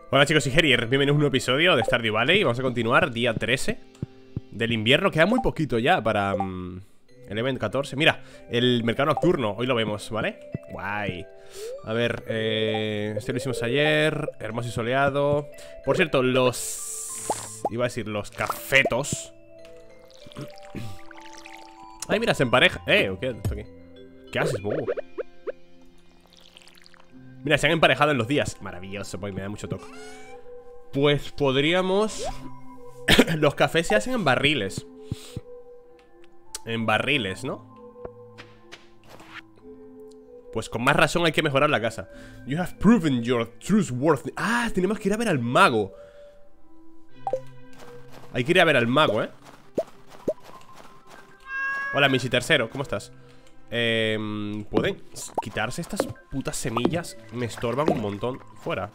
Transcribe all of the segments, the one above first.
Hola chicos y Gerier, bienvenidos a un nuevo episodio de Stardew Valley. Vamos a continuar, día 13 del invierno. Queda muy poquito ya para el event 14. Mira, el mercado nocturno, hoy lo vemos, ¿vale? Guay. A ver, este lo hicimos ayer. Hermoso y soleado. Por cierto, iba a decir, los cafetos. Ay, mira, se empareja. ¿Qué esto aquí? ¿Qué haces, bobo? Mira, se han emparejado en los días. Maravilloso, pues me da mucho toque. Pues podríamos... Los cafés se hacen en barriles. En barriles, ¿no? Pues con más razón hay que mejorar la casa. You have proven your truthworthy. Ah, tenemos que ir a ver al mago. Hay que ir a ver al mago, ¿eh? Hola, Michi Tercero, ¿cómo estás? ¿Pueden quitarse estas putas semillas? Me estorban un montón. Fuera.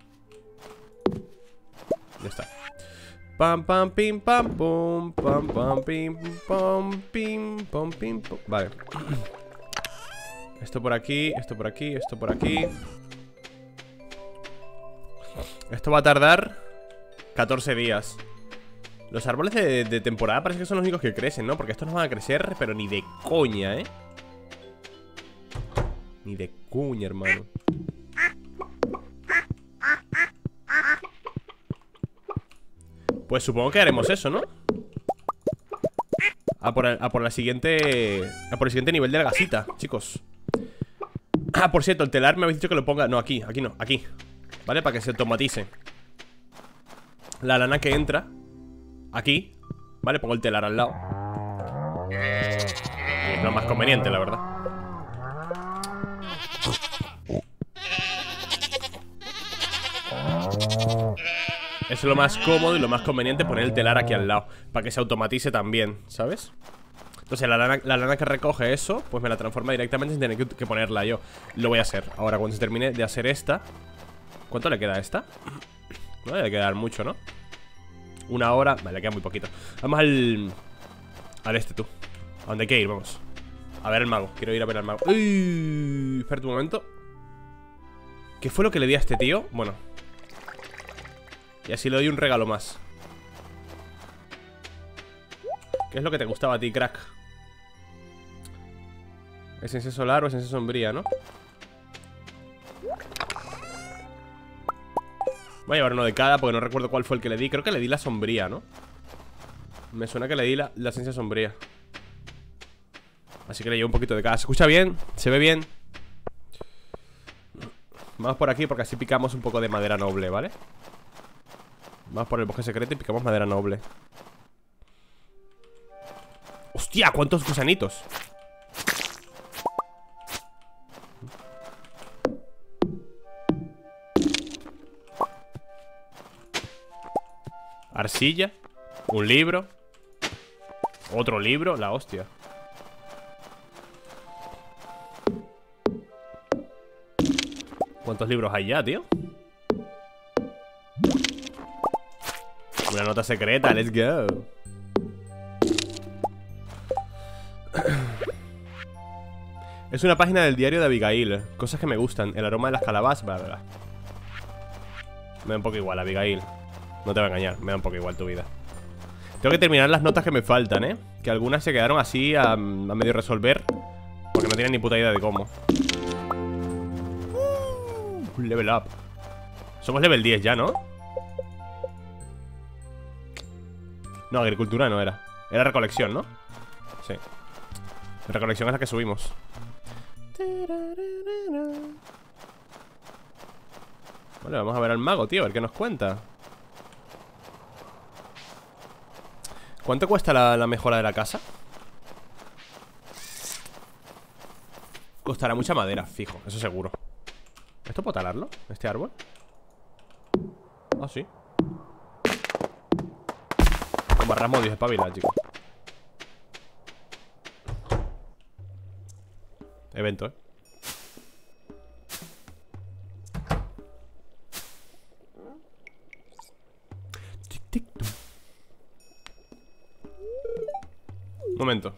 Ya está. Pam, pam, pim, pam, pum. Pam, pam, pim, pam, pim, pam, pim, pum. Vale. Esto por aquí, esto por aquí, esto por aquí. Esto va a tardar 14 días. Los árboles de temporada parece que son los únicos que crecen, ¿no? Porque estos no van a crecer, pero ni de coña, ¿eh? Ni de coña, hermano. Pues supongo que haremos eso, ¿no? A por el siguiente nivel de la gasita, chicos. Ah, por cierto, el telar me habéis dicho que lo ponga. No, aquí no, aquí. ¿Vale? Para que se automatice la lana que entra aquí. ¿Vale? Pongo el telar al lado. Y es lo más conveniente, la verdad. Eso es lo más cómodo y lo más conveniente, poner el telar aquí al lado, para que se automatice también, ¿sabes? Entonces la lana que recoge eso, pues me la transforma directamente sin tener que ponerla yo. Lo voy a hacer. Ahora cuando se termine de hacer esta. ¿Cuánto le queda a esta? No le queda mucho, ¿no? 1 hora, vale, le queda muy poquito. Vamos al este, tú. ¿A dónde hay que ir? Vamos. A ver al mago, quiero ir a ver al mago. Uy, espérate un momento. ¿Qué fue lo que le di a este tío? Bueno, y así le doy un regalo más. ¿Qué es lo que te gustaba a ti, crack? Esencia solar o esencia sombría, ¿no? Voy a llevar uno de cada porque no recuerdo cuál fue el que le di. Creo que le di la sombría, ¿no? Me suena que le di la esencia sombría. Así que le llevo un poquito de cada. ¿Se escucha bien? ¿Se ve bien? Vamos por aquí porque así picamos un poco de madera noble, ¿vale? Vamos por el bosque secreto y picamos madera noble. ¡Hostia! ¿Cuántos gusanitos? Arcilla. Un libro. Otro libro, la hostia. ¿Cuántos libros hay ya, tío? Una nota secreta, let's go. Es una página del diario de Abigail. Cosas que me gustan, el aroma de las calabazas, bla, bla, bla. Me da un poco igual, Abigail. No te voy a engañar, me da un poco igual tu vida. Tengo que terminar las notas que me faltan, ¿eh? Que algunas se quedaron así a medio resolver, porque no tienen ni puta idea de cómo. Level up. Somos level 10 ya, ¿no? No, agricultura no era. Era recolección, ¿no? Sí. Recolección es la que subimos. Vale, vamos a ver al mago, tío, a ver qué nos cuenta. ¿Cuánto cuesta la mejora de la casa? Costará mucha madera, fijo, eso seguro. ¿Esto puedo talarlo? ¿Este árbol? Ah, sí. Con barras modios, espabila, chicos. Evento, ¿eh? Momento.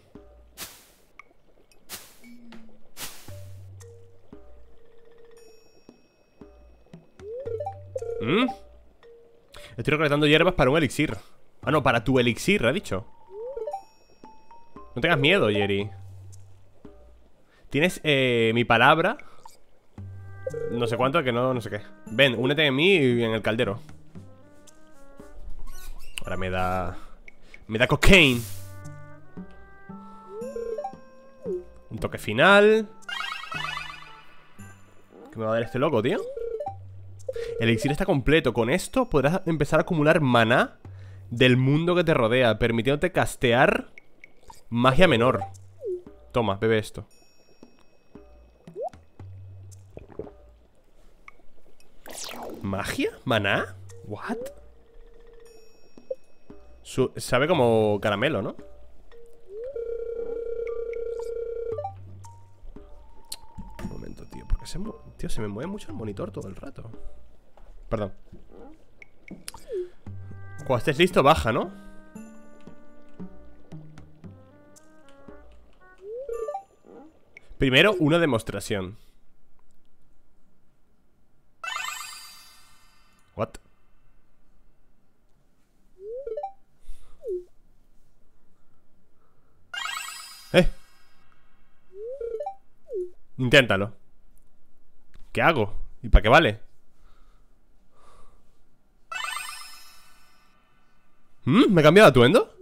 Estoy recolectando hierbas para un elixir. Ah, no, para tu elixir, ha dicho. No tengas miedo, Jerry. Tienes mi palabra. No sé cuánto, que no sé qué. Ven, únete en mí y en el caldero. Ahora me da cocaine. Un toque final. ¿Qué me va a dar este loco, tío? El elixir está completo. Con esto podrás empezar a acumular maná del mundo que te rodea, permitiéndote castear magia menor. Toma, bebe esto. ¿Magia? ¿Maná? ¿What? Sabe como caramelo, ¿no? Un momento, tío. Porque tío, se me mueve mucho el monitor todo el rato. Perdón. Cuando estés listo, baja, ¿no? Primero, una demostración. What? Inténtalo. ¿Qué hago? ¿Y para qué vale? ¿Me he cambiado de atuendo?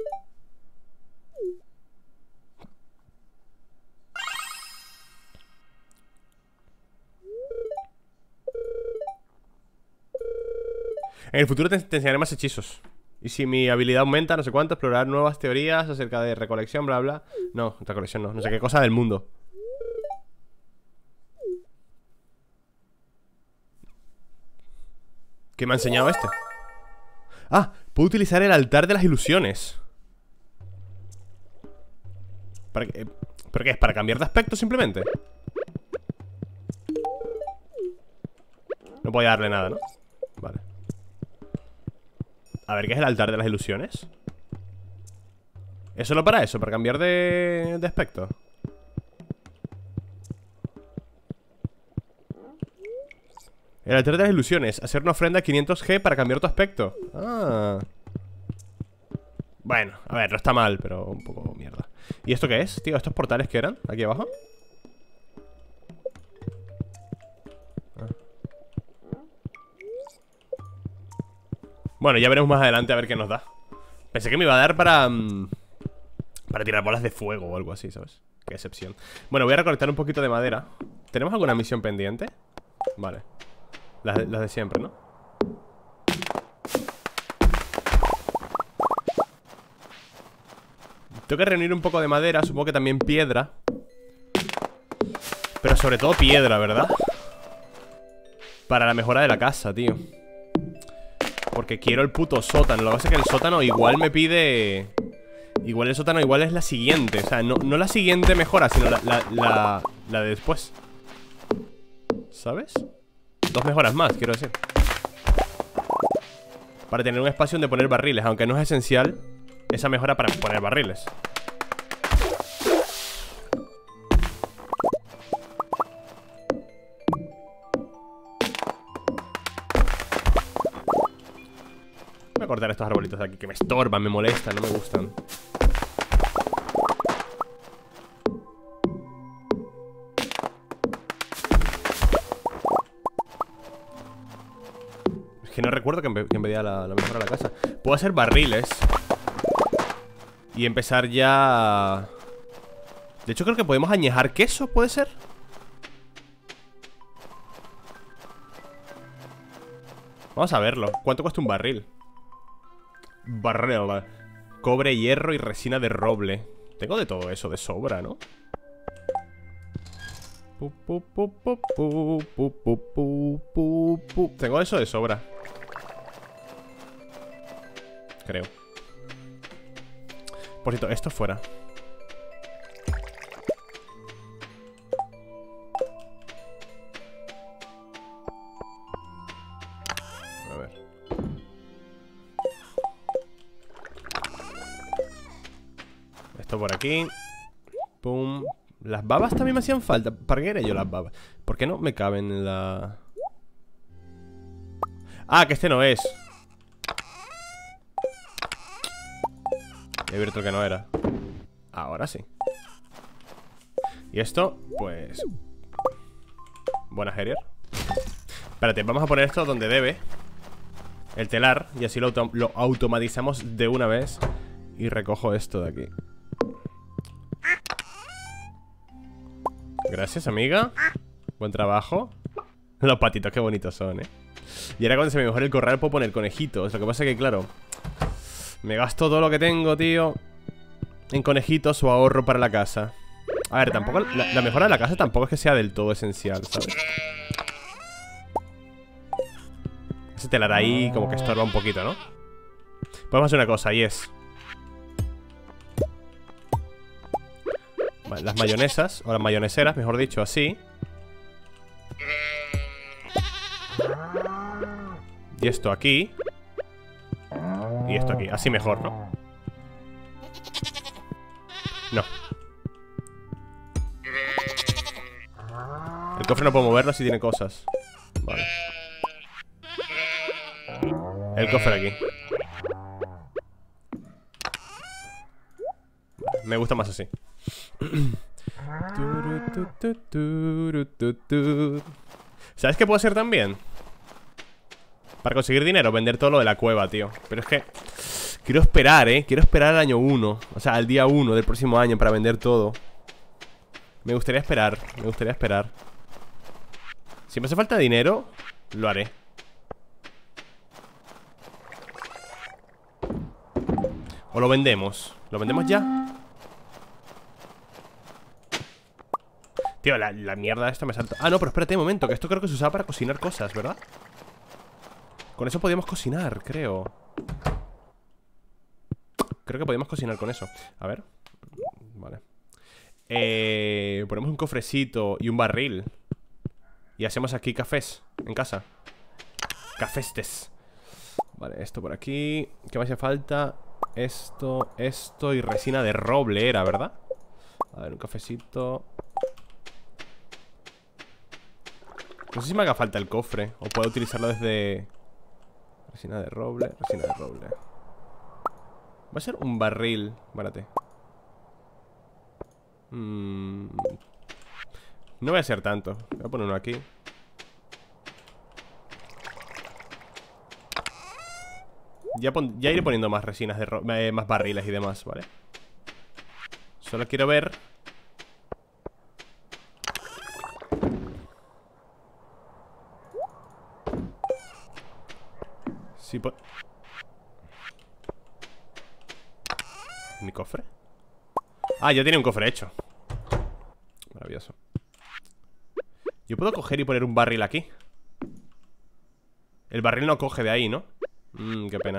En el futuro te enseñaré más hechizos. Y si mi habilidad aumenta, no sé cuánto, explorar nuevas teorías acerca de recolección, bla, bla. No, recolección no, no sé qué cosa del mundo. ¿Qué me ha enseñado este? Ah, puedo utilizar el altar de las ilusiones. ¿Para qué? ¿Pero qué es? ¿Para cambiar de aspecto simplemente? No voy a darle nada, ¿no? Vale. A ver, ¿qué es el altar de las ilusiones? ¿Es solo para eso? ¿Para cambiar de aspecto? El altar de las ilusiones. Hacer una ofrenda a 500G para cambiar tu aspecto. Ah. Bueno, a ver, no está mal, pero un poco mierda. ¿Y esto qué es, tío? ¿Estos portales qué eran? ¿Aquí abajo? Ah. Bueno, ya veremos más adelante a ver qué nos da. Pensé que me iba a dar para tirar bolas de fuego o algo así, ¿sabes? Qué excepción. Bueno, voy a recolectar un poquito de madera. ¿Tenemos alguna misión pendiente? Vale. Las de siempre, ¿no? Tengo que reunir un poco de madera, supongo que también piedra. Pero sobre todo piedra, ¿verdad? Para la mejora de la casa, tío. Porque quiero el puto sótano. Lo que pasa es que el sótano igual me pide... Igual el sótano igual es la siguiente. O sea, no la siguiente mejora, sino la de después. ¿Sabes? 2 mejoras más, quiero decir. Para tener un espacio donde poner barriles. Aunque no es esencial esa mejora para poner barriles. Voy a cortar estos arbolitos de aquí que me estorban, me molestan, no me gustan. Que no recuerdo que me pedía la mejora a la casa. Puedo hacer barriles y empezar ya... De hecho creo que podemos añejar queso, ¿puede ser? Vamos a verlo. ¿Cuánto cuesta un barril? Barril. Cobre, hierro y resina de roble. Tengo de todo eso de sobra, ¿no? Tengo eso de sobra. Creo. Por cierto, esto fuera. A ver. Esto por aquí. Pum. Las babas también me hacían falta. ¿Para qué era yo las babas? ¿Por qué no me caben en la...? Ah, que este no es. He abierto el que no era. Ahora sí. Y esto, pues... Buena Herier. Espérate, vamos a poner esto donde debe. El telar. Y así lo automatizamos de una vez. Y recojo esto de aquí. Gracias, amiga. Buen trabajo. Los patitos, qué bonitos son, Y ahora cuando se me mejore el corral puedo poner conejitos. Lo que pasa es que, claro, me gasto todo lo que tengo, tío, en conejitos o ahorro para la casa. A ver, tampoco la mejora de la casa tampoco es que sea del todo esencial, ¿sabes? Ese telar ahí como que estorba un poquito, ¿no? Podemos hacer una cosa, y es... Vale, las mayonesas, o las mayoneseras, mejor dicho, así. Y esto aquí. Y esto aquí, así mejor, ¿no? No. El cofre no puedo moverlo si tiene cosas. Vale. El cofre aquí. Me gusta más así. ¿Sabes qué puedo hacer también? Para conseguir dinero, vender todo lo de la cueva, tío. Pero es que quiero esperar, quiero esperar al año 1. O sea, al día 1 del próximo año para vender todo. Me gustaría esperar, me gustaría esperar. Si me hace falta dinero, lo haré. O lo vendemos. ¿Lo vendemos ya? Tío, la mierda esta me salta. Ah, no, pero espérate un momento, que esto creo que se usaba para cocinar cosas, ¿verdad? Con eso podíamos cocinar, creo. Creo que podíamos cocinar con eso. A ver. Vale. Ponemos un cofrecito y un barril. Y hacemos aquí cafés en casa. Cafestes. Vale, esto por aquí. ¿Qué me hace falta? Esto y resina de roble era, ¿verdad? A ver, un cafecito. No sé si me haga falta el cofre o puedo utilizarlo desde... Resina de roble, resina de roble. Va a ser un barril. Espérate. No voy a hacer tanto. Voy a poner uno aquí. Ya iré poniendo más resinas de más barriles y demás, ¿vale? Solo quiero ver... Si ¿Mi cofre? Ah, ya tiene un cofre hecho. Maravilloso. Yo puedo coger y poner un barril aquí. El barril no coge de ahí, ¿no? Qué pena.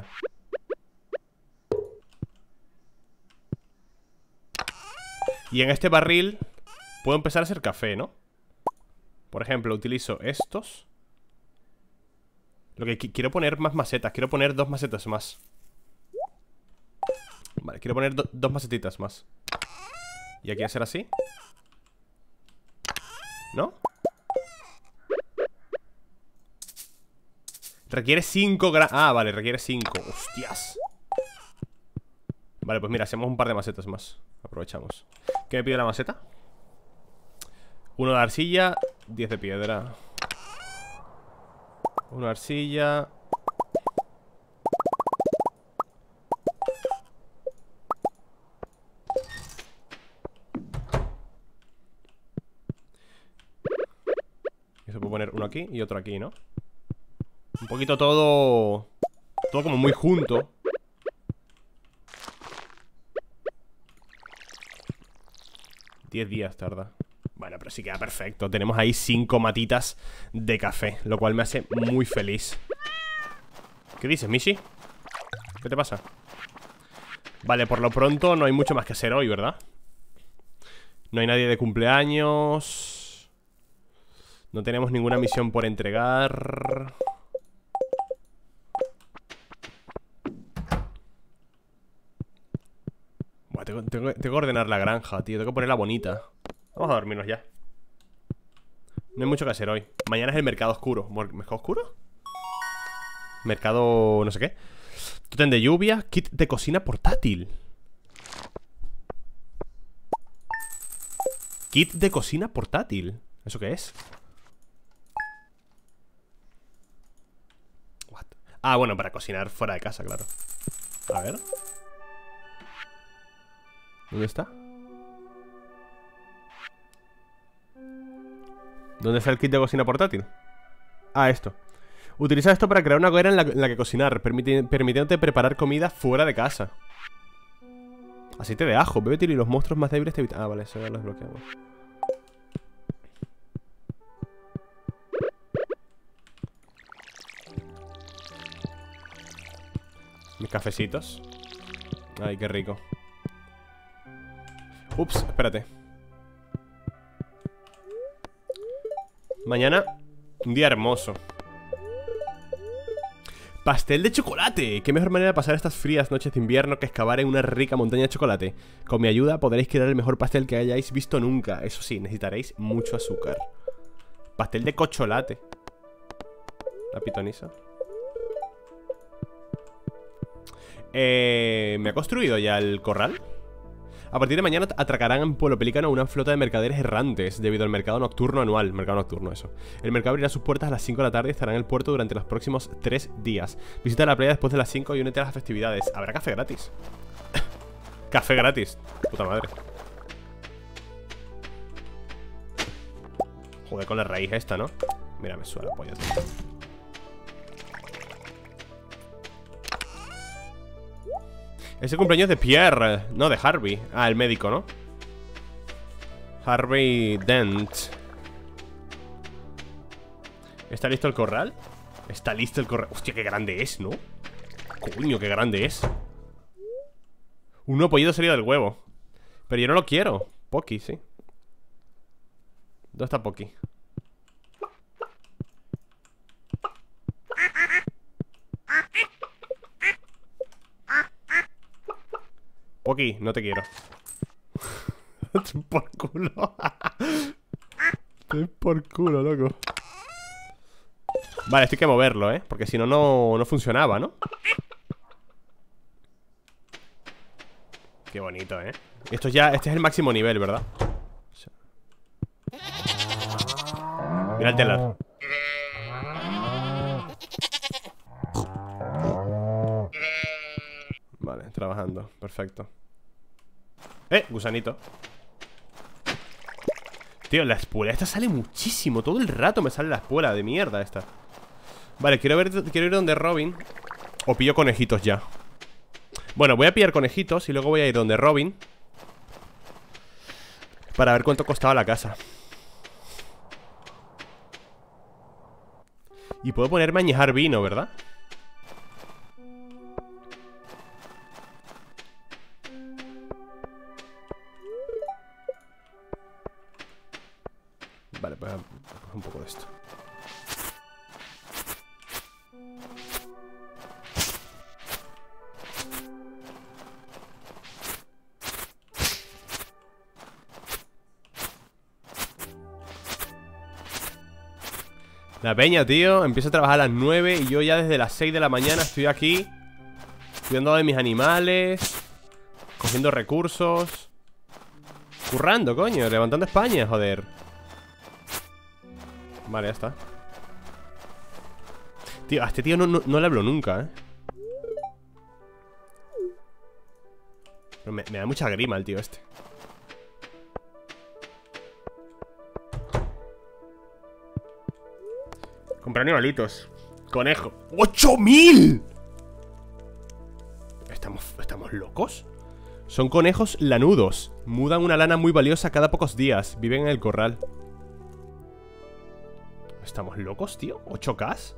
Y en este barril puedo empezar a hacer café, ¿no? Por ejemplo, utilizo estos. Lo que quiero poner más macetas. Quiero poner 2 macetas más. Vale, quiero poner 2 macetitas más. Y aquí hacer así. ¿No? Requiere 5 gramos. Ah, vale, requiere 5. Hostias. Vale, pues mira, hacemos un par de macetas más. Aprovechamos. ¿Qué me pide la maceta? 1 de arcilla, 10 de piedra. 1 de arcilla. Y se puede poner uno aquí y otro aquí, ¿no? Un poquito todo... Todo como muy junto. $10 días tarda. Bueno, pero sí queda perfecto. Tenemos ahí 5 matitas de café, lo cual me hace muy feliz. ¿Qué dices, Mishi? ¿Qué te pasa? Vale, por lo pronto no hay mucho más que hacer hoy, ¿verdad? No hay nadie de cumpleaños. No tenemos ninguna misión por entregar. Buah, tengo que ordenar la granja, tío. Tengo que ponerla bonita. Vamos a dormirnos ya. No hay mucho que hacer hoy. Mañana es el mercado oscuro. ¿Mercado oscuro? Mercado... no sé qué. Tótem de lluvia. Kit de cocina portátil. Kit de cocina portátil. ¿Eso qué es? What? Ah, bueno, para cocinar fuera de casa, claro. A ver. ¿Dónde está? ¿Dónde está el kit de cocina portátil? Ah, esto. Utiliza esto para crear una hoguera en la que cocinar, permitiéndote preparar comida fuera de casa. Aceite de ajo, bébete y los monstruos más débiles te evitan. Ah, vale, eso ya lo desbloqueamos. Mis cafecitos. Ay, qué rico. Ups, espérate. Mañana, un día hermoso. Pastel de chocolate. Qué mejor manera de pasar estas frías noches de invierno que excavar en una rica montaña de chocolate. Con mi ayuda podréis crear el mejor pastel que hayáis visto nunca. Eso sí, necesitaréis mucho azúcar. Pastel de cocholate. La pitonisa. ¿Me ha construido ya el corral? A partir de mañana atracarán en Pueblo Pelícano una flota de mercaderes errantes debido al mercado nocturno anual. Mercado nocturno, eso. El mercado abrirá sus puertas a las 5 de la tarde y estará en el puerto durante los próximos 3 días. Visita la playa después de las 5 y únete a las festividades. Habrá café gratis. Café gratis. Puta madre. Joder, con la raíz esta, ¿no? Mira, me suena pollo, tío. Es el cumpleaños de Pierre. No, de Harvey. Ah, el médico, ¿no? Harvey Dent. ¿Está listo el corral? Está listo el corral. Hostia, qué grande es, ¿no? Coño, qué grande es. Un nuevo pollido salido del huevo. Pero yo no lo quiero. Pocky, sí. ¿Dónde está Pocky? Pocky, no te quiero. Por culo. Estoy por culo, loco. Vale, esto hay que moverlo, ¿eh? Porque si no, no funcionaba, ¿no? Qué bonito, ¿eh? Esto ya, este es el máximo nivel, ¿verdad? Mira el telar. Vale, trabajando, perfecto. Gusanito. Tío, la espuela esta sale muchísimo. Todo el rato me sale la espuela de mierda esta. Vale, quiero ir donde Robin. O pillo conejitos ya. Bueno, voy a pillar conejitos y luego voy a ir donde Robin para ver cuánto costaba la casa. Y puedo ponerme a añejar vino, ¿verdad? Vale, pues a coger un poco de esto. La peña, tío, empieza a trabajar a las 9 y yo ya desde las 6 de la mañana estoy aquí cuidando de mis animales, cogiendo recursos, currando, coño, levantando España, joder. Vale, ya está. Tío, a este tío no le hablo nunca, ¿eh? Pero me da mucha grima el tío este. Comprar animalitos. Conejo. ¡8.000! ¿Estamos locos? Son conejos lanudos. Mudan una lana muy valiosa cada pocos días. Viven en el corral. ¿Estamos locos, tío? ¿8K?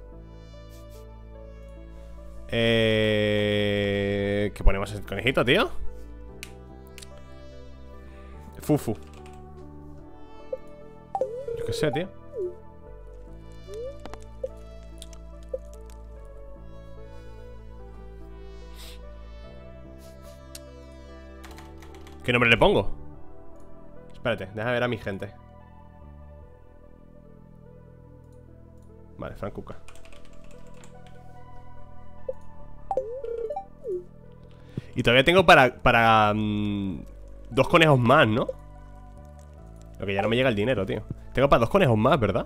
¿Qué ponemos en el conejito, tío? Fufu. Yo qué sé, tío. ¿Qué nombre le pongo? Espérate, déjame ver a mi gente. Vale, Frank Cuca. Y todavía tengo para 2 conejos más, ¿no? Lo que ya no me llega el dinero, tío. Tengo para 2 conejos más, ¿verdad?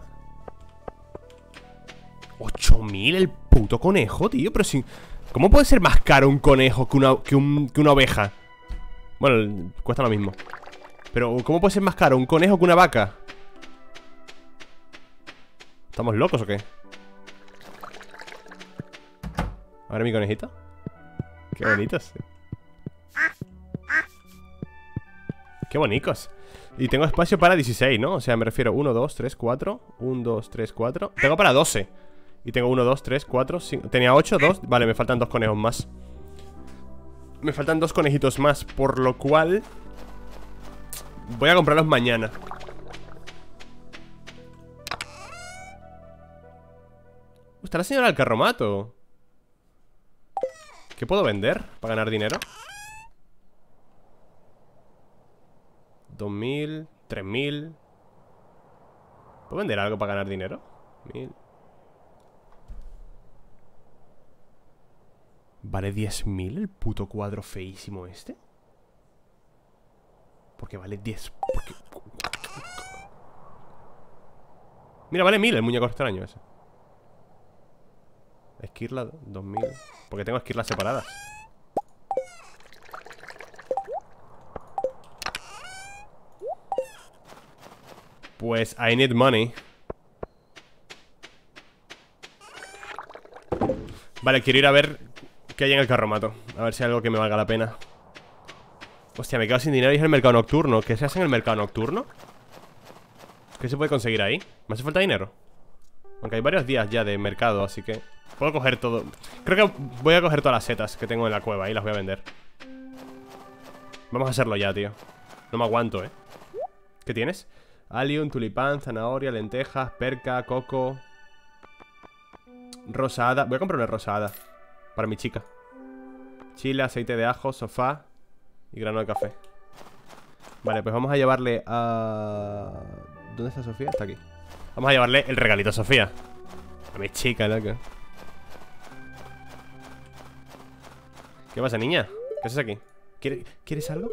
8.000 el puto conejo, tío. Pero si... ¿Cómo puede ser más caro un conejo que una oveja? Bueno, cuesta lo mismo. Pero ¿cómo puede ser más caro un conejo que una vaca? ¿Estamos locos o qué? A ver mi conejito. Qué bonitos. Qué bonitos. Y tengo espacio para 16, ¿no? O sea, me refiero 1, 2, 3, 4 1, 2, 3, 4. Tengo para 12. Y tengo 1, 2, 3, 4, 5. Tenía 8, 2. Vale, me faltan 2 conejos más. Me faltan 2 conejitos más. Por lo cual voy a comprarlos mañana. Está la señora del carromato. ¿Qué puedo vender para ganar dinero? 2.000, 3.000. ¿Puedo vender algo para ganar dinero? 1.000. ¿Vale 10.000 el puto cuadro feísimo este? Porque vale 10. ¿Por qué? Mira, vale 1.000 el muñeco extraño ese. Esquirla, 2.000. Porque tengo esquirlas separadas. Pues I need money. Vale, quiero ir a ver qué hay en el carromato. A ver si hay algo que me valga la pena. Hostia, me quedo sin dinero y es el mercado nocturno. ¿Qué se hace en el mercado nocturno? ¿Qué se puede conseguir ahí? ¿Me hace falta dinero? Aunque hay varios días ya de mercado, así que puedo coger todo. Creo que voy a coger todas las setas que tengo en la cueva y las voy a vender. Vamos a hacerlo ya, tío. No me aguanto, ¿Qué tienes? Allium, tulipán, zanahoria, lentejas, perca, coco, rosada. Voy a comprar una rosada para mi chica. Chile, aceite de ajo, sofá y grano de café. Vale, pues vamos a llevarle a... ¿Dónde está Sofía? Está aquí. Vamos a llevarle el regalito a Sofía. A mi chica, loca. ¿Qué pasa, niña? ¿Qué haces aquí? ¿Quieres algo?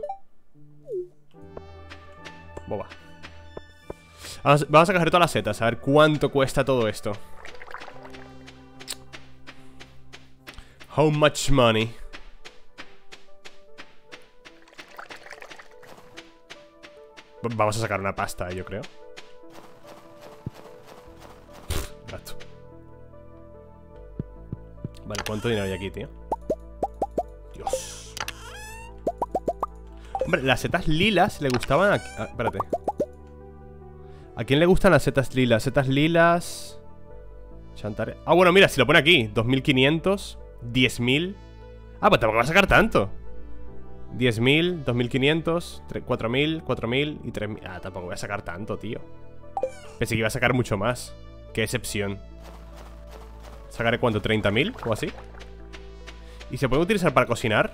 Boba. Vamos a coger todas las setas. A ver cuánto cuesta todo esto. How much money? Vamos a sacar una pasta, yo creo. Gato. Vale, ¿cuánto dinero hay aquí, tío? Dios. Hombre, las setas lilas le gustaban a... espérate. ¿A quién le gustan las setas lilas? Setas lilas... Chantare... Ah, bueno, mira, si lo pone aquí 2.500, 10.000. Ah, pues tampoco va a sacar tanto. 10.000, 2.500, 4.000, 4.000 y 3.000. Ah, tampoco voy a sacar tanto, tío. Pensé que iba a sacar mucho más. Qué excepción. ¿Sacaré cuánto? ¿30.000 o así? ¿Y se puede utilizar para cocinar?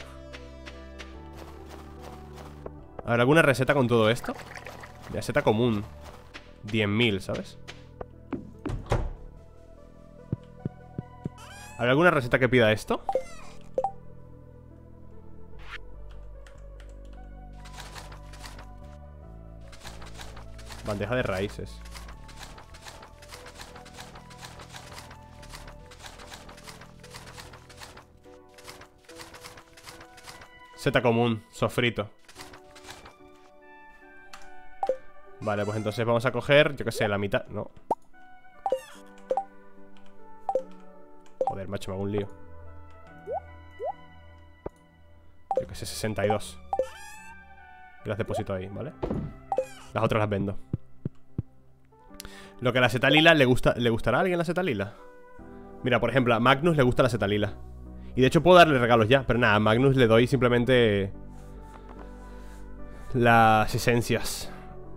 A ver, ¿alguna receta con todo esto? Receta común 10.000, ¿sabes? ¿Hay alguna receta que pida esto? Bandeja de raíces. Seta común, sofrito. Vale, pues entonces vamos a coger, yo qué sé, la mitad. No. Joder, macho, me hago un lío. Yo qué sé, 62. Y las deposito ahí, ¿vale? Las otras las vendo. Lo que a la seta lila le gustará a alguien la seta lila. Mira, por ejemplo, a Magnus le gusta la seta lila. Y de hecho puedo darle regalos ya. Pero nada, a Magnus le doy simplemente las esencias.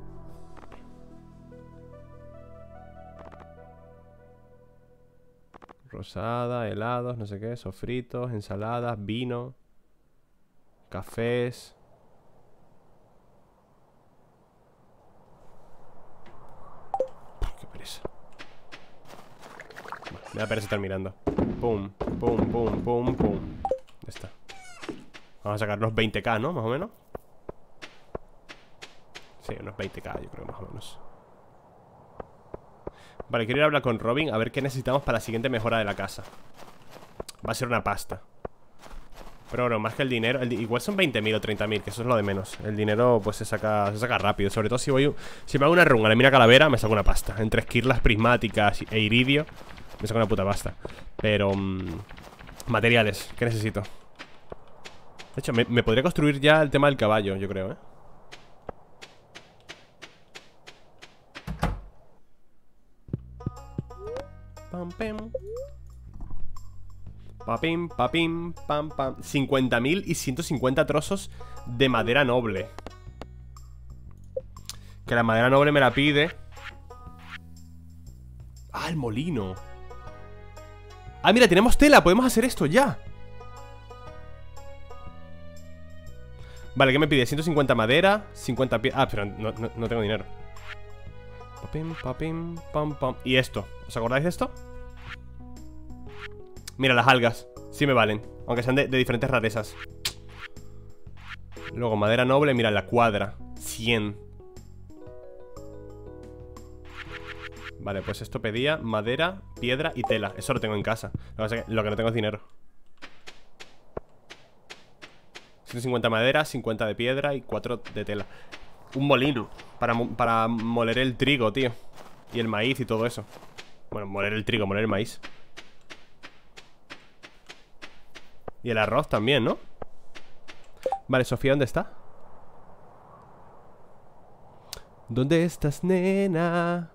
Rosada, helados, no sé qué, sofritos, ensaladas, vino, cafés. Qué pereza. Me da pereza estar mirando. Pum, pum, pum, pum, pum. Ya está. Vamos a sacarnos 20k, ¿no? Más o menos. Sí, unos 20k, yo creo, más o menos. Vale, quiero ir a hablar con Robin a ver qué necesitamos para la siguiente mejora de la casa. Va a ser una pasta. Pero bueno, más que el dinero, igual son 20.000 o 30.000, que eso es lo de menos. El dinero pues se saca rápido. Sobre todo si me hago una run a la mina calavera, me saco una pasta. Entre esquirlas prismáticas e iridio, me saco una puta pasta. Pero materiales, ¿qué necesito? De hecho, me podría construir ya el tema del caballo, yo creo, Pam, pam. Papim, papim, pam, pam. 50.000 y 150 trozos de madera noble. Que la madera noble me la pide. Ah, el molino. Ah, mira, tenemos tela, podemos hacer esto ya. Vale, ¿qué me pide? 150 madera, 50 piedras. Ah, pero no tengo dinero. Papim, papim, pam, pam. ¿Y esto? ¿Os acordáis de esto? Mira, las algas, sí me valen. Aunque sean de diferentes rarezas. Luego, madera noble, mira, la cuadra 100. Vale, pues esto pedía madera, piedra y tela. Eso lo tengo en casa. Lo que no tengo es dinero. 150 madera, 50 de piedra y 4 de tela. Un molino para moler el trigo, tío. Y el maíz y todo eso. Bueno, moler el trigo, moler el maíz. Y el arroz también, ¿no? Vale, Sofía, ¿dónde está? ¿Dónde estás, nena?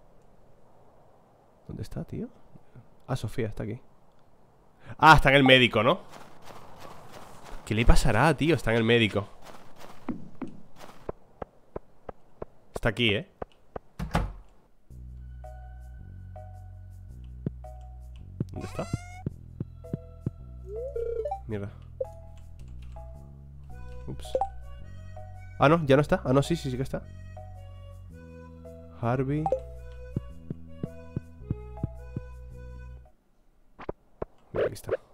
¿Dónde está, tío? Ah, Sofía está aquí. Ah, está en el médico, ¿no? ¿Qué le pasará, tío? Está en el médico. Está aquí, ¿eh? ¿Dónde está? Mierda. Ups. Ah, no, ya no está. Ah, no, sí que está. Harvey. Mira, aquí está.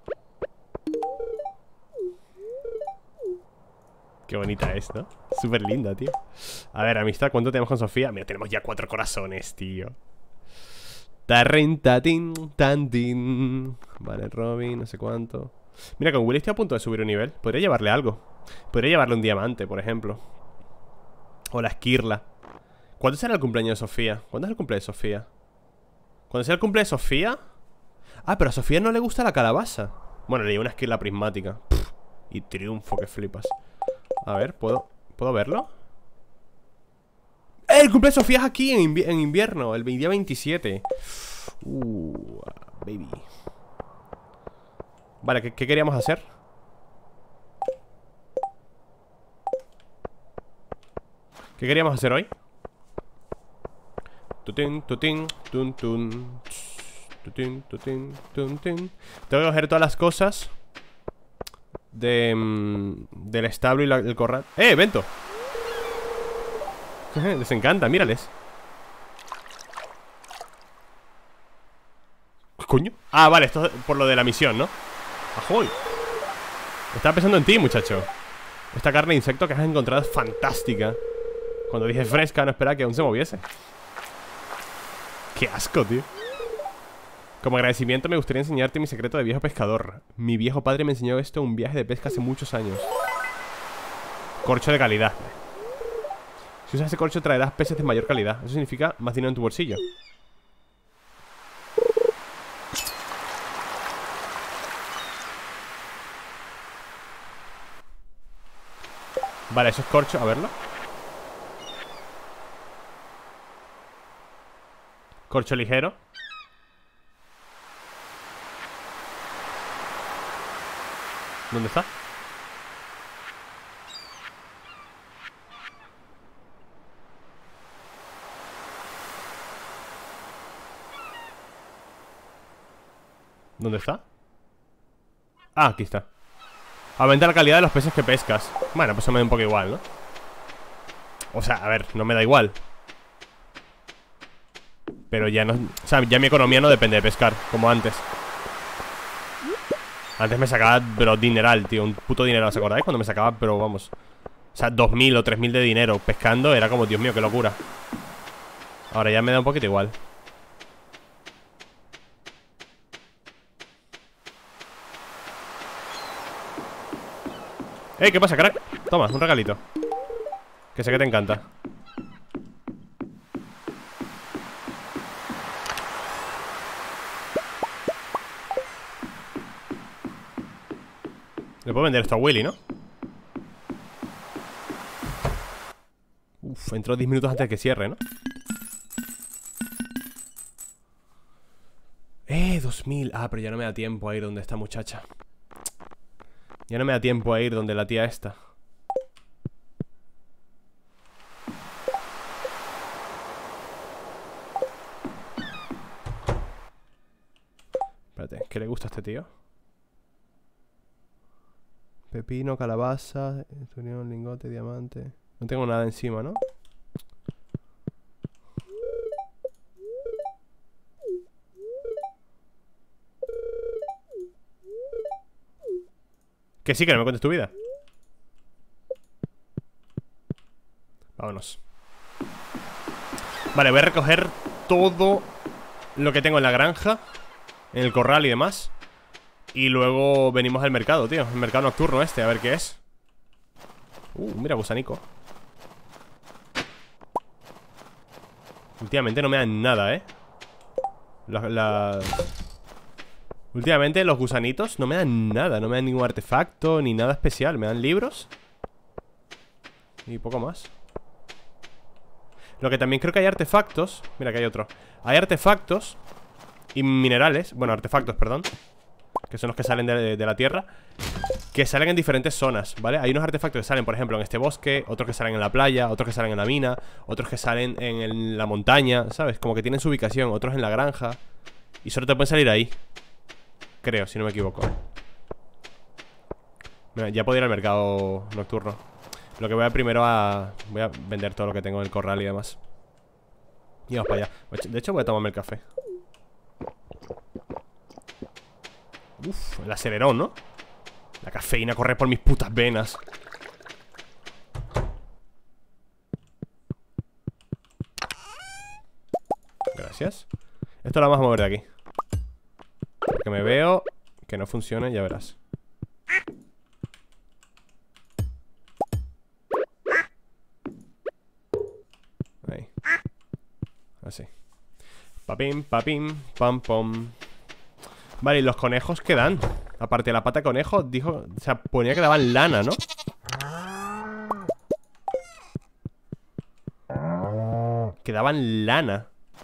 Qué bonita es, ¿no? Súper linda, tío. A ver, amistad, ¿cuánto tenemos con Sofía? Mira, tenemos ya 4 corazones, tío. Tarrin, tatin, tantin. Vale, Robin, no sé cuánto. Mira, con Willy estoy a punto de subir un nivel. Podría llevarle algo. Podría llevarle un diamante, por ejemplo. O la esquirla. ¿Cuándo será el cumpleaños de Sofía? ¿Cuándo es el cumpleaños de Sofía? ¿Cuándo será el cumpleaños de Sofía? Ah, pero a Sofía no le gusta la calabaza. Bueno, le llevo una esquirla prismática. Pff, y triunfo, que flipas. A ver, ¿puedo verlo? ¡El cumpleaños de Sofía es aquí en invierno! El día 27. Baby. Vale, ¿qué queríamos hacer? ¿Qué queríamos hacer hoy? Tutín, tutín, tun, tun. Tutín, tutín, tun, tun. Tengo que coger todas las cosas del establo y el corral. ¡Vento! Les encanta, mírales. ¿Qué coño? Ah, vale, esto es por lo de la misión, ¿no? ¡Ajoy! Estaba pensando en ti, muchacho. Esta carne de insecto que has encontrado es fantástica. Cuando dije fresca, no esperaba que aún se moviese. ¡Qué asco, tío! Como agradecimiento me gustaría enseñarte mi secreto de viejo pescador. Mi viejo padre me enseñó esto en un viaje de pesca hace muchos años. Corcho de calidad. Si usas ese corcho traerás peces de mayor calidad. Eso significa más dinero en tu bolsillo. Vale, eso es corcho, a verlo. Corcho ligero. ¿Dónde está? ¿Dónde está? Ah, aquí está. Aumenta la calidad de los peces que pescas. Bueno, pues se me da un poco igual, ¿no? O sea, a ver, no me da igual. Pero ya no... O sea, ya mi economía no depende de pescar, como antes. Antes me sacaba, pero dineral, tío. Un puto dineral, ¿os acordáis? Cuando me sacaba, pero vamos, sea, 2000 o 3000 de dinero pescando. Era como, Dios mío, qué locura. Ahora ya me da un poquito igual. ¿Qué pasa, crack? Toma, un regalito. Que sé que te encanta. Le puedo vender esto a Willy, ¿no? Uf, entró 10 minutos antes de que cierre, ¿no? 2000. Ah, pero ya no me da tiempo a ir donde esta muchacha. Ya no me da tiempo a ir donde la tía esta. Espérate, ¿qué le gusta a este tío? Pepino, calabaza, esturión, lingote, diamante. No tengo nada encima, ¿no? Que sí, que no me cuentes tu vida. Vámonos. Vale, voy a recoger todo lo que tengo en la granja, en el corral y demás. Y luego venimos al mercado, tío. El mercado nocturno este, a ver qué es. Mira, gusanico. Últimamente no me dan nada, Últimamente los gusanitos no me dan nada. No me dan ningún artefacto, ni nada especial. Me dan libros y poco más. Lo que también creo que hay artefactos. Mira que hay otro. Hay artefactos y minerales. Bueno, artefactos, perdón, que son los que salen de la tierra, que salen en diferentes zonas, ¿vale? Hay unos artefactos que salen, por ejemplo, en este bosque, otros que salen en la playa, otros que salen en la mina, otros que salen en la montaña, ¿sabes? Como que tienen su ubicación, otros en la granja. Y solo te pueden salir ahí, creo, si no me equivoco. Mira, ya puedo ir al mercado nocturno. Lo que voy a primero voy a vender todo lo que tengo en el corral y demás. Y vamos para allá. De hecho voy a tomarme el café. Uf, el acelerón, ¿no? La cafeína corre por mis putas venas. Gracias. Esto lo vamos a mover de aquí, porque me veo que no funcione, ya verás. Ahí. Así. Papim, papim, pam, pam. Vale, ¿y los conejos qué dan? Aparte de la pata de conejo, dijo... O sea, ponía que daban lana, ¿no? Que daban lana.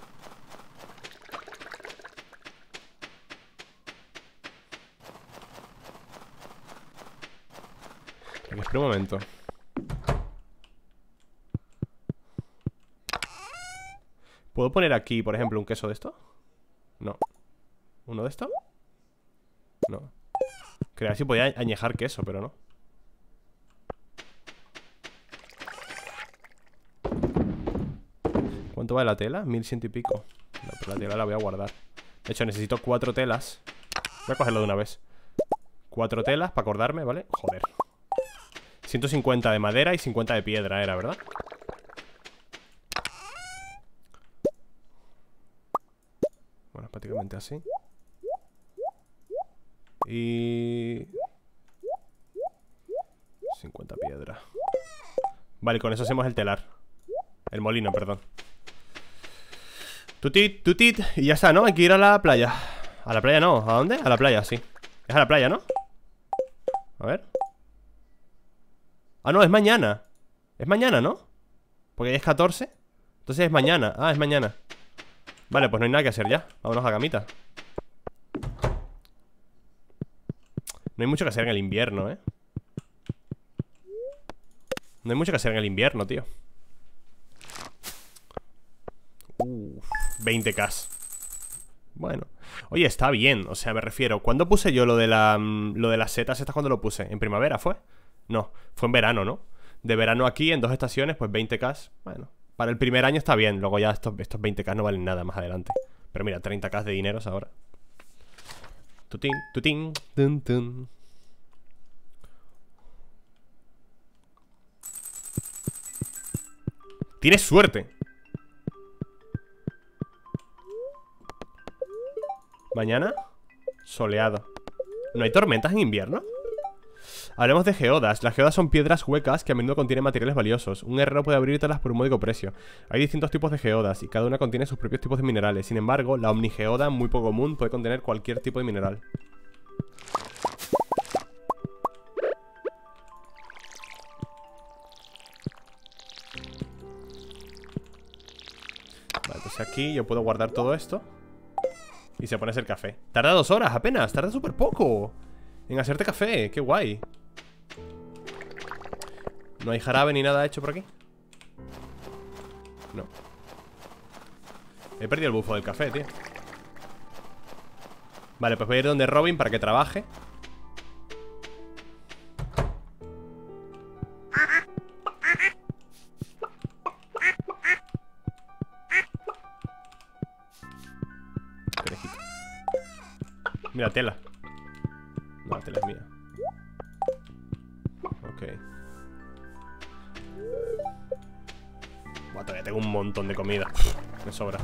Espera un momento. ¿Puedo poner aquí, por ejemplo, un queso de esto? No. ¿Uno de esto? No. Creía si podía añejar queso, pero no. ¿Cuánto vale la tela? 1100 y pico. No, pero la tela la voy a guardar. De hecho, necesito 4 telas. Voy a cogerlo de una vez. 4 telas para acordarme, ¿vale? Joder. 150 de madera y 50 de piedra era, ¿verdad? Bueno, prácticamente así. Y... 50 piedra. Vale, con eso hacemos el telar. El molino, perdón. Tutit, tutit. Y ya está, ¿no? Hay que ir a la playa. A la playa no, ¿a dónde? A la playa, sí. Es a la playa, ¿no? A ver. Ah, no, es mañana. Es mañana, ¿no? Porque ya es 14. Entonces es mañana. Ah, es mañana. Vale, pues no hay nada que hacer ya. Vámonos a la camita. No hay mucho que hacer en el invierno, ¿eh? No hay mucho que hacer en el invierno, tío. 20k. Bueno. Oye, está bien, o sea, me refiero. ¿Cuándo puse yo lo de las setas estas? ¿Cuándo lo puse? ¿En primavera fue? No, fue en verano, ¿no? De verano aquí, en 2 estaciones, pues 20k. Bueno, para el primer año está bien. Luego ya estos 20k no valen nada más adelante. Pero mira, 30k de dineros ahora. Tutín, tutín, tun, tun. Tienes suerte. Mañana, soleado. ¿No hay tormentas en invierno? Hablemos de geodas. Las geodas son piedras huecas que a menudo contienen materiales valiosos. Un herrero puede abrirlas por un módico precio. Hay distintos tipos de geodas y cada una contiene sus propios tipos de minerales. Sin embargo, la omnigeoda, muy poco común, puede contener cualquier tipo de mineral. Vale, pues aquí yo puedo guardar todo esto. Y se pone a hacer café. Tarda 2 horas apenas, tarda súper poco en hacerte café, qué guay. ¿No hay jarabe ni nada hecho por aquí? No. He perdido el bufo del café, tío. Vale, pues voy a ir donde Robin para que trabaje. Conejito. Mira, tela. No, la tela es mía. Ok. Buah, todavía tengo un montón de comida. Me sobra.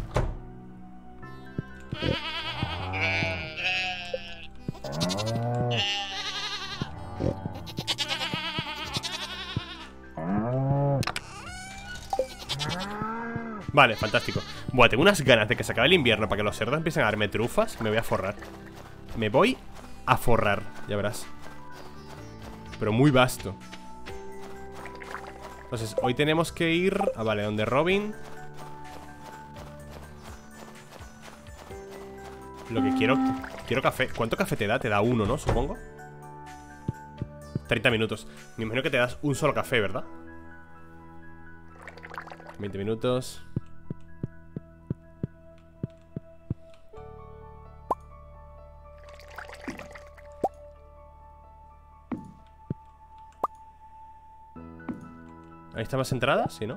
Vale, fantástico. Buah, tengo unas ganas de que se acabe el invierno para que los cerdos empiecen a darme trufas. Me voy a forrar. Me voy a forrar, ya verás. Pero muy vasto. Entonces, hoy tenemos que ir... Ah, vale, donde Robin. Lo que quiero... Quiero café. ¿Cuánto café te da? Te da 1, ¿no? Supongo. 30 minutos. Me imagino que te das un solo café, ¿verdad? 20 minutos. Ahí están las entradas, ¿sí, no?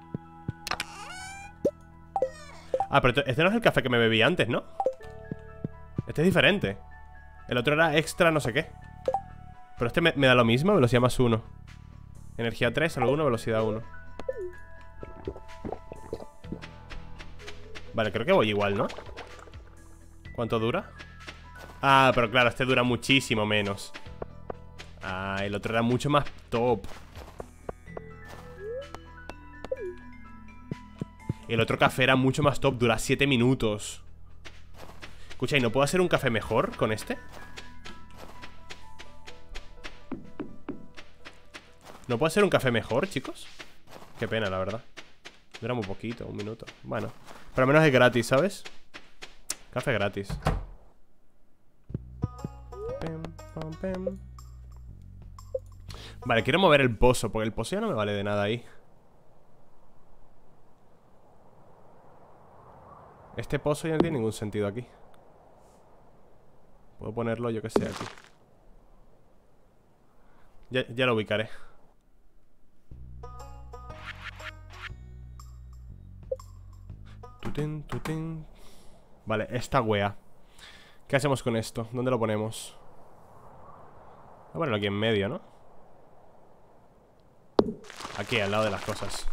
Ah, pero este no es el café que me bebí antes, ¿no? Este es diferente. El otro era extra no sé qué. Pero este me da lo mismo, velocidad más 1. Energía 3, salud 1, velocidad 1. Vale, creo que voy igual, ¿no? ¿Cuánto dura? Ah, pero claro, este dura muchísimo menos. Ah, el otro era mucho más top. El otro café era mucho más top, dura 7 minutos. Escucha, ¿y no puedo hacer un café mejor con este? ¿No puedo hacer un café mejor, chicos? Qué pena, la verdad. Dura muy poquito, 1 minuto. Bueno, pero al menos es gratis, ¿sabes? Café gratis. Vale, quiero mover el pozo, porque el pozo ya no me vale de nada ahí. Este pozo ya no tiene ningún sentido aquí. Puedo ponerlo, yo que sé, aquí. Ya lo ubicaré. Tutín. Vale, esta wea. ¿Qué hacemos con esto? ¿Dónde lo ponemos? Voy a ponerlo aquí en medio, ¿no? Aquí, al lado de las cosas.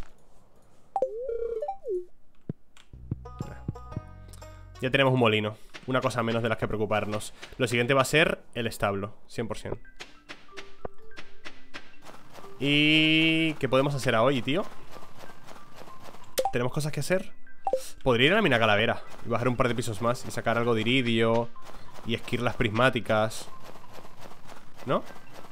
Ya tenemos un molino. Una cosa menos de las que preocuparnos. Lo siguiente va a ser el establo, 100%. ¿Y qué podemos hacer hoy, tío? ¿Tenemos cosas que hacer? Podría ir a la mina calavera y bajar un par de pisos más y sacar algo de iridio y esquirlas prismáticas, ¿no?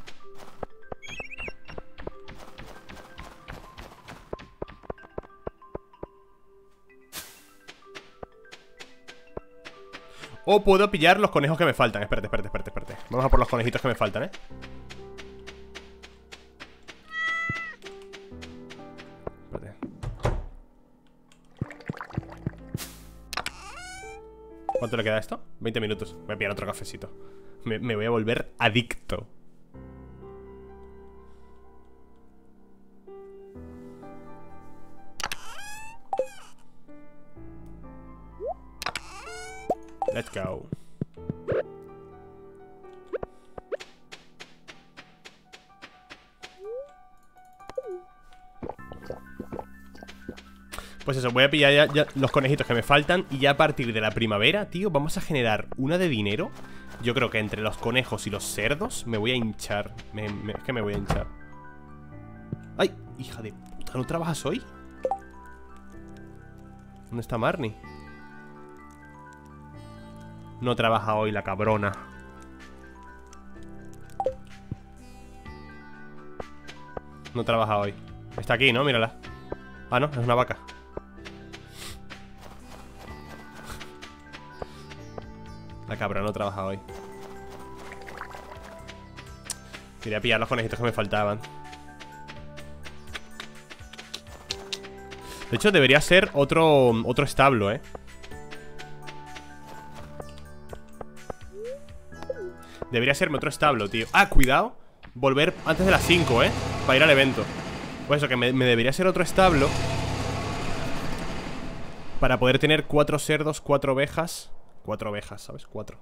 O puedo pillar los conejos que me faltan. Espérate. Vamos a por los conejitos que me faltan, ¿eh? Espérate. ¿Cuánto le queda a esto? 20 minutos. Voy a pillar otro cafecito. Me voy a volver adicto. Let's go. Pues eso, voy a pillar ya los conejitos que me faltan. Y ya a partir de la primavera, tío, vamos a generar una de dinero. Yo creo que entre los conejos y los cerdos me voy a hinchar. Es que me voy a hinchar. ¡Ay! Hija de puta, ¿no trabajas hoy? ¿Dónde está Marnie? No trabaja hoy la cabrona. No trabaja hoy. Está aquí, ¿no? Mírala. Ah, no, es una vaca. La cabra no trabaja hoy. Quería pillar los conejitos que me faltaban. De hecho, debería ser otro establo, ¿eh? Debería serme otro establo, tío. Ah, cuidado. Volver antes de las 5, ¿eh? Para ir al evento. Pues eso, que me debería ser otro establo para poder tener 4 cerdos, 4 ovejas. 4 ovejas, ¿sabes? 4.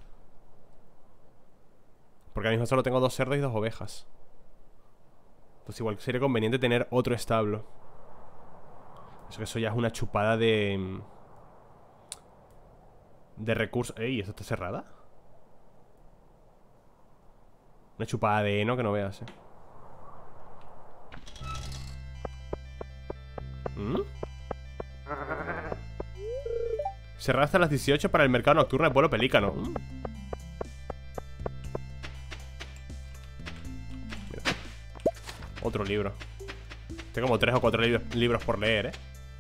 Porque ahora mismo solo tengo 2 cerdos y 2 ovejas. Pues igual sería conveniente tener otro establo. Eso ya es una chupada de recursos. Ey, ¿esto está cerrada? Una chupada de heno que no veas, Cerrada hasta las 18 para el mercado nocturno de Pueblo Pelícano. Mira. Otro libro. Tengo como 3 o 4 libros por leer,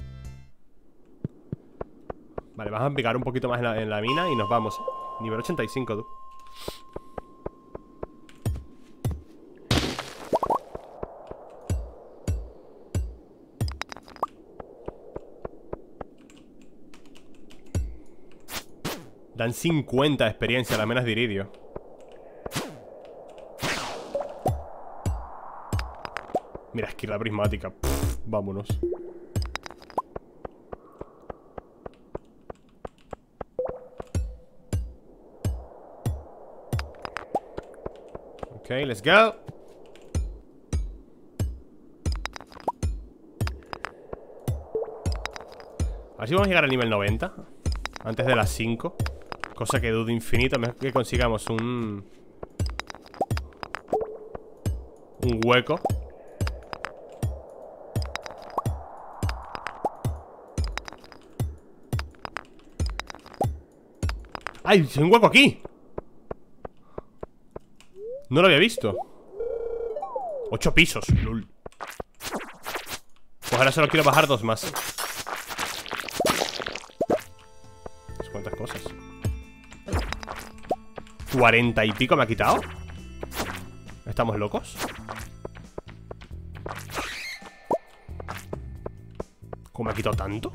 Vale, vamos a picar un poquito más en la mina y nos vamos, Nivel 85, tú. Dan 50 de experiencia a las menas de iridio. Mira, esquirla prismática. Pff, vámonos. Ok, let's go. A ver si vamos a llegar al nivel 90 antes de las 5. Cosa que dudo infinito. Mejor que consigamos un hueco. ¡Ay! ¡Hay un hueco aquí! No lo había visto. 8 pisos, lol. Pues ahora solo quiero bajar 2 más. ¿Cuántas cosas? 40 y pico me ha quitado. ¿Estamos locos? ¿Cómo me ha quitado tanto?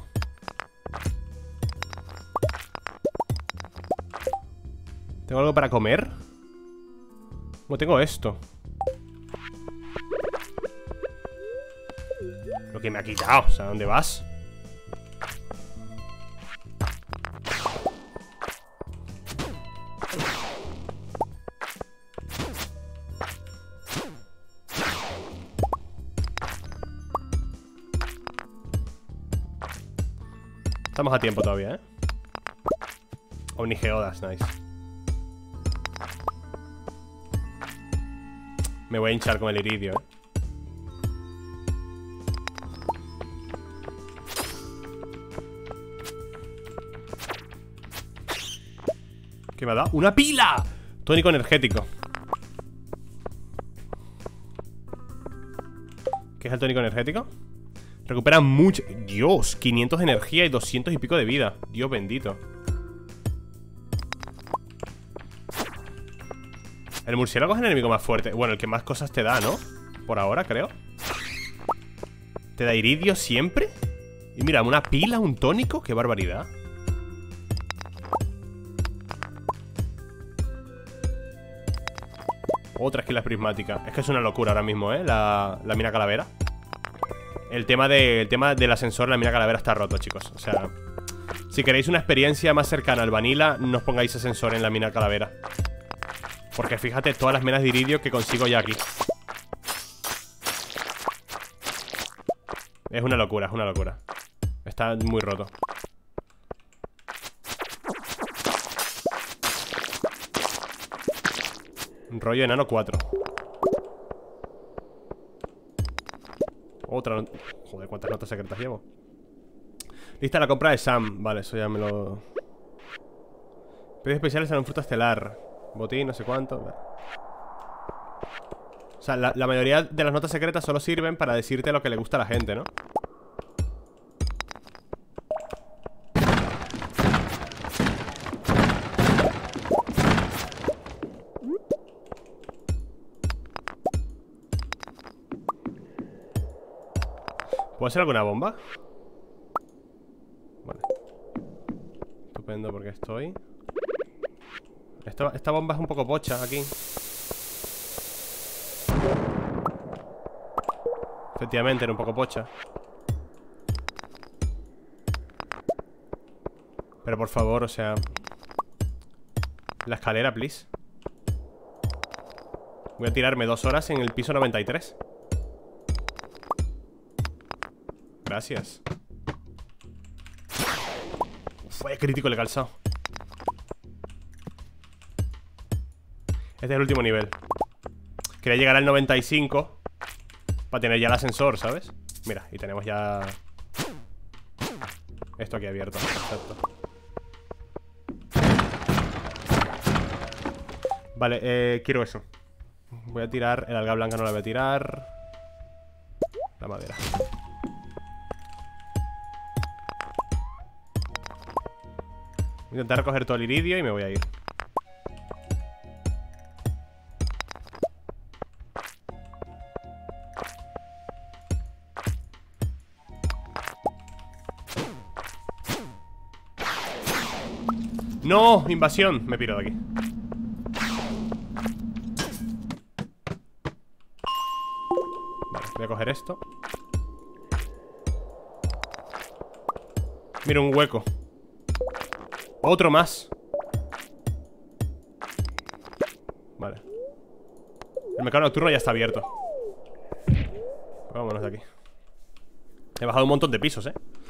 ¿Tengo algo para comer? ¿Cómo tengo esto? Lo que me ha quitado. O sea, ¿dónde vas? Estamos a tiempo todavía, Omnigeodas, nice. Me voy a hinchar con el iridio, ¿Qué me ha dado? ¡Una pila! Tónico energético. ¿Qué es el tónico energético? Recupera mucho. Dios, 500 de energía y 200 y pico de vida. Dios bendito. El murciélago es el enemigo más fuerte. Bueno, el que más cosas te da, ¿no? Por ahora, creo. ¿Te da iridio siempre? Y mira, una pila, un tónico. ¡Qué barbaridad! Otra esquila prismática. Es que es una locura ahora mismo, la mina calavera. El tema del ascensor en la mina calavera está roto, chicos. O sea, si queréis una experiencia más cercana al vanilla, no os pongáis ascensor en la mina calavera. Porque fíjate todas las minas de iridio que consigo ya aquí. Es una locura, es una locura. Está muy roto. Rollo enano 4. Otra. Joder, cuántas notas secretas llevo. Lista la compra de Sam. Vale, eso ya me lo... Pedidos especiales en un fruta estelar. Botín, no sé cuánto. Vale. O sea, la mayoría de las notas secretas solo sirven para decirte lo que le gusta a la gente, ¿no? ¿Puedo hacer alguna bomba? Vale. Estupendo, porque estoy... Esta bomba es un poco pocha aquí. Efectivamente, era un poco pocha. Pero por favor, o sea... La escalera, please. Voy a tirarme 2 horas en el piso 93. Gracias. Fue crítico el calzado. Este es el último nivel. Quería llegar al 95 para tener ya el ascensor, ¿sabes? Mira, y tenemos ya esto aquí abierto. Exacto. Vale, quiero eso. Voy a tirar, el alga blanca no la voy a tirar. La madera. Voy a intentar recoger todo el iridio y me voy a ir. ¡No! ¡Invasión! Me piro de aquí. Vale, voy a coger esto. Mira, un hueco. Otro más. Vale. El mercado nocturno ya está abierto. Vámonos de aquí. He bajado un montón de pisos,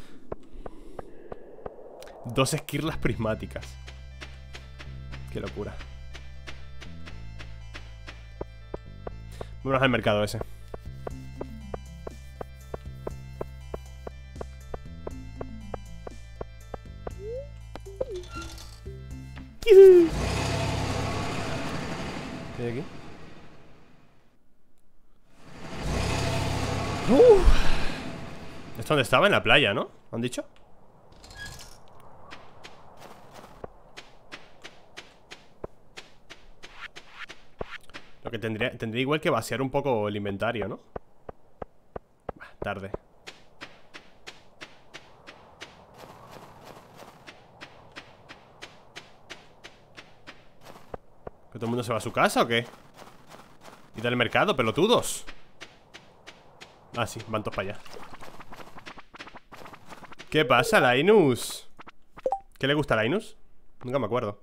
2 esquirlas prismáticas. Qué locura. Vámonos al mercado ese. ¿Qué hay aquí? ¿Esto dónde estaba? En la playa, ¿no? ¿Han dicho? Lo que tendría igual que vaciar un poco el inventario, ¿no? Bah, tarde. ¿Que todo el mundo se va a su casa o qué? ¿Y del mercado, pelotudos? Ah, sí, van todos para allá. ¿Qué pasa, Linus? ¿Qué le gusta a Linus? Nunca me acuerdo.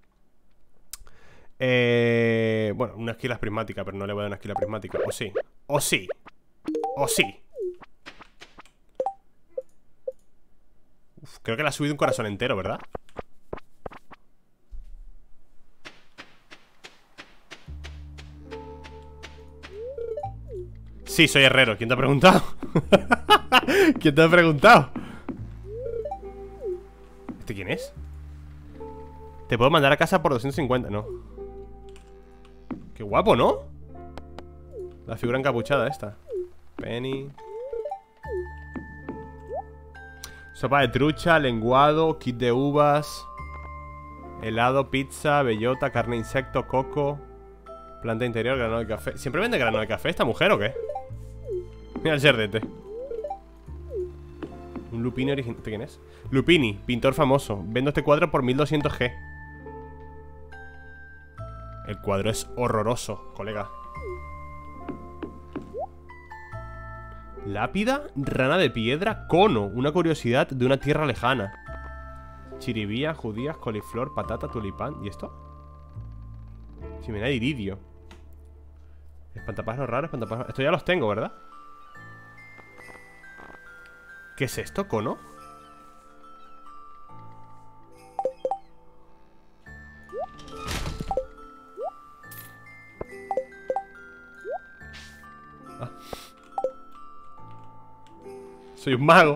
Bueno, una esquila prismática, pero no le voy a dar una esquila prismática. O sí, o sí, o sí. Uf, creo que le ha subido un corazón entero, ¿verdad? Sí, soy herrero. ¿Quién te ha preguntado? ¿Quién te ha preguntado? ¿Este quién es? Te puedo mandar a casa por 250, no. Qué guapo, ¿no? La figura encapuchada esta. Penny. Sopa de trucha, lenguado, kit de uvas, helado, pizza, bellota, carne de insecto, coco, planta interior, grano de café. ¿Siempre vende grano de café esta mujer o qué? Mira el cerdete. Un Lupini original. ¿Este quién es? Lupini, pintor famoso. Vendo este cuadro por 1200 G. El cuadro es horroroso, colega. Lápida, rana de piedra, cono. Una curiosidad de una tierra lejana. Chiribía, judías, coliflor, patata, tulipán. ¿Y esto? Chimenea de iridio. Espantapájaros raros, espantapájaros. Esto ya los tengo, ¿verdad? ¿Qué es esto, cono? Soy un mago.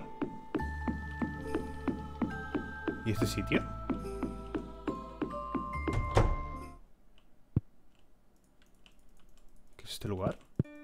¿Y este sitio? ¿Qué es este lugar?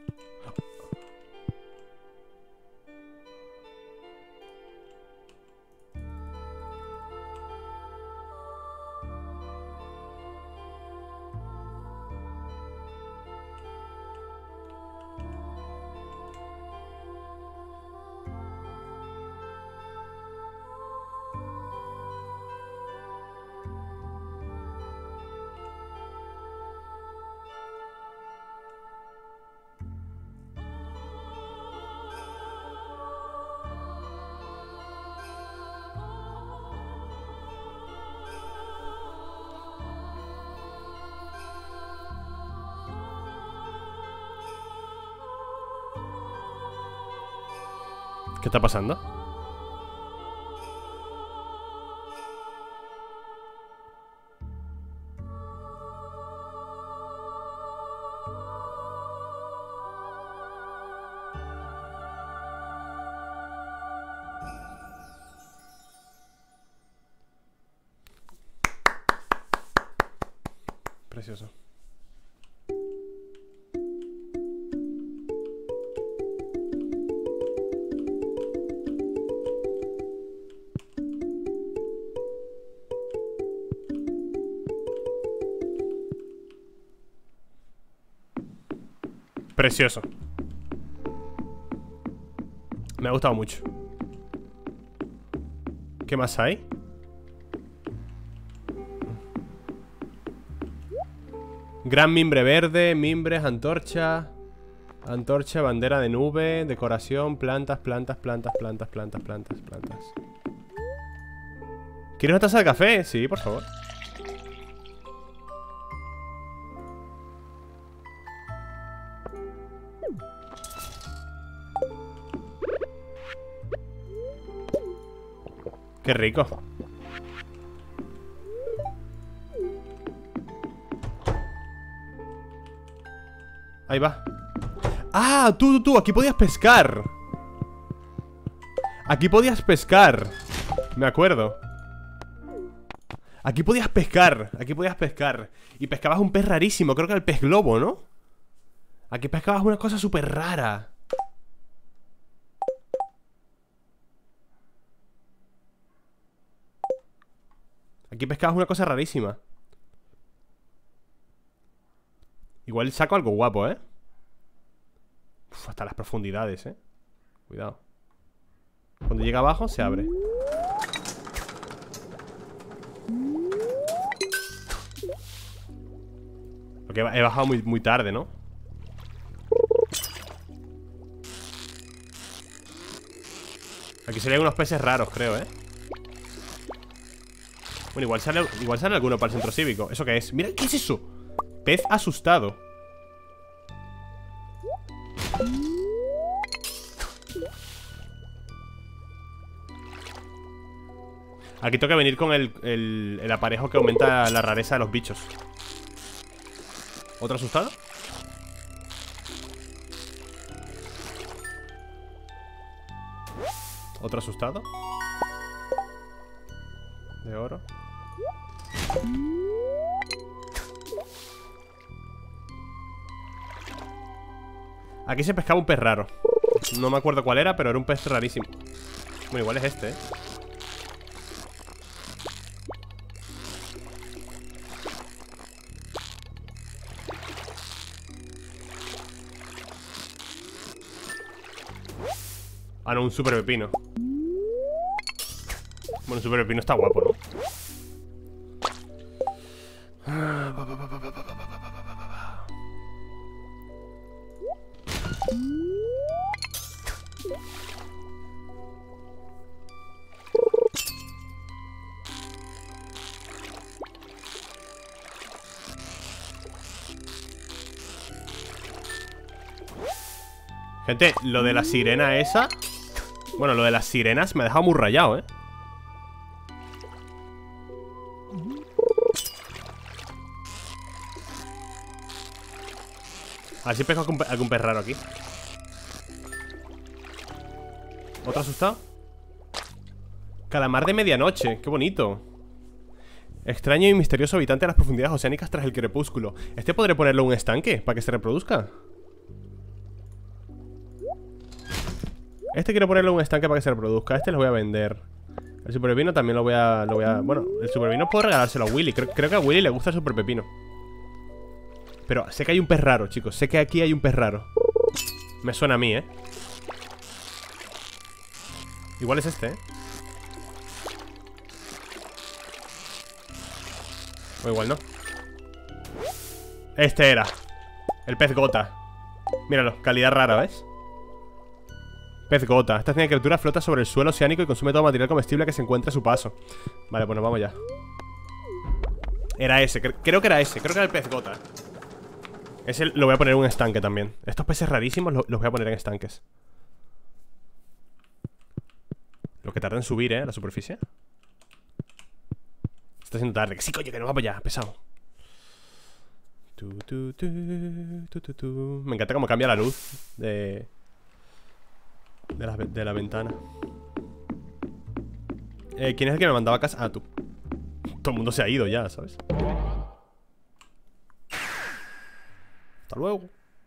¿Qué está pasando? Precioso. Precioso. Me ha gustado mucho. ¿Qué más hay? Gran mimbre verde, mimbres, antorcha. Antorcha, bandera de nube, decoración, plantas, plantas, plantas, plantas, plantas, plantas, plantas. ¿Quieres una taza de café? Sí, por favor. Qué rico. Ahí va. ¡Ah! Tú, aquí podías pescar. Aquí podías pescar. Me acuerdo. Aquí podías pescar. Aquí podías pescar. Y pescabas un pez rarísimo. Creo que era el pez globo, ¿no? Aquí pescabas una cosa súper rara. Aquí pescabas una cosa rarísima. Igual saco algo guapo, ¿eh? Uf, hasta las profundidades, ¿eh? Cuidado. Cuando llega abajo se abre. Porque he bajado muy tarde, ¿no? Aquí serían unos peces raros, creo, ¿eh? Bueno, igual sale alguno para el centro cívico. ¿Eso qué es? Mira, ¿qué es eso? Pez asustado. Aquí toca venir con el aparejo que aumenta la rareza de los bichos. ¿Otro asustado? ¿Otro asustado? De oro. Aquí se pescaba un pez raro. No me acuerdo cuál era, pero era un pez rarísimo. Bueno, igual es este, ¿eh? Ah, no, un super pepino. Bueno, un super pepino está guapo, ¿no? Gente, lo de la sirena esa... Bueno, lo de las sirenas me ha dejado muy rayado, ¿eh? A ver si pesco algún pez raro aquí. ¿Otro asustado? Calamar de medianoche, qué bonito. Extraño y misterioso habitante de las profundidades oceánicas tras el crepúsculo. ¿Este podré ponerlo en un estanque para que se reproduzca? Este quiero ponerlo en un estanque para que se reproduzca. Este lo voy a vender. El super pepino también lo voy a... Bueno, el super pepino puedo regalárselo a Willy. Creo que a Willy le gusta el super pepino. Pero sé que hay un pez raro, chicos. Sé que aquí hay un pez raro. Me suena a mí, ¿eh? Igual es este, ¿eh? O igual no. Este era el pez gota. Míralo, calidad rara, ¿ves? Pez gota. Esta extraña criatura flota sobre el suelo oceánico y consume todo material comestible que se encuentre a su paso. Vale, pues nos vamos ya. Era ese, creo que era ese. Creo que era el pez gota. Ese lo voy a poner en un estanque también. Estos peces rarísimos los voy a poner en estanques. Lo que tarda en subir, a la superficie. Está siendo tarde. Que sí, coño, que no vamos ya, pesado. Me encanta cómo cambia la luz de la ventana. ¿Quién es el que me mandaba a casa? Ah, tú. Todo el mundo se ha ido ya, ¿sabes? Hasta luego.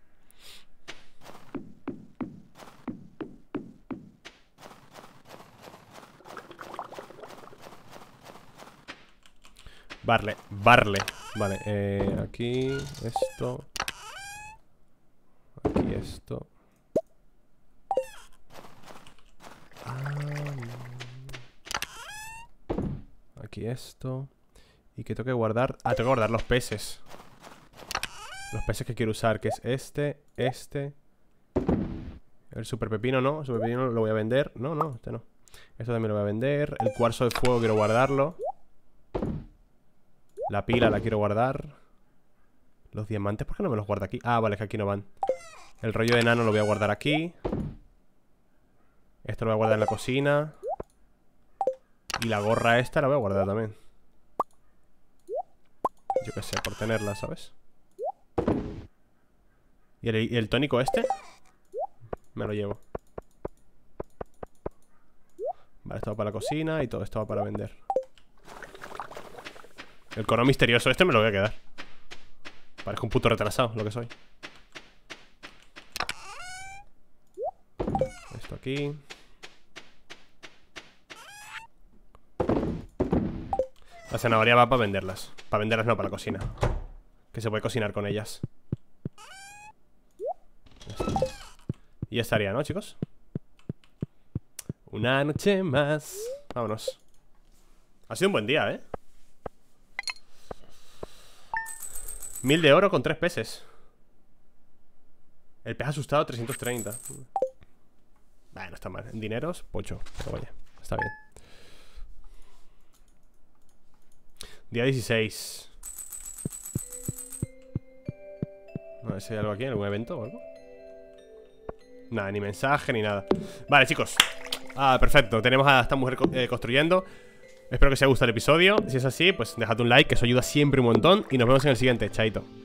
Barle. Vale, aquí esto. Aquí esto. Aquí esto. ¿Y qué tengo que guardar? Ah, tengo que guardar los peces. Los peces que quiero usar, que es este. El super pepino no, el super pepino lo voy a vender. No, este no. Esto también lo voy a vender. El cuarzo de fuego quiero guardarlo. La pila la quiero guardar. Los diamantes, ¿por qué no me los guarda aquí? Ah, vale, es que aquí no van. El rollo de enano lo voy a guardar aquí. Esto lo voy a guardar en la cocina. Y la gorra esta la voy a guardar también. Yo qué sé, por tenerla, ¿sabes? ¿Y el tónico este? Me lo llevo. Vale, esto va para la cocina y todo esto va para vender. El cono misterioso este me lo voy a quedar. Parezco un puto retrasado, lo que soy. Esto aquí. La zanahoria va para venderlas. Para venderlas no, para la cocina. Que se puede cocinar con ellas. Y ya estaría, ¿no, chicos? Una noche más. Vámonos. Ha sido un buen día, ¿eh? 1000 de oro con 3 peces. El pez asustado 330. Bueno, no está mal. En dineros, pocho. Pero vaya, está bien. Día 16. No sé si hay algo aquí, algún evento o algo. Nada, ni mensaje ni nada. Vale, chicos. Ah, perfecto. Tenemos a esta mujer construyendo. Espero que os haya gustado el episodio. Si es así, pues dejad un like, que eso ayuda siempre un montón. Y nos vemos en el siguiente. Chaito.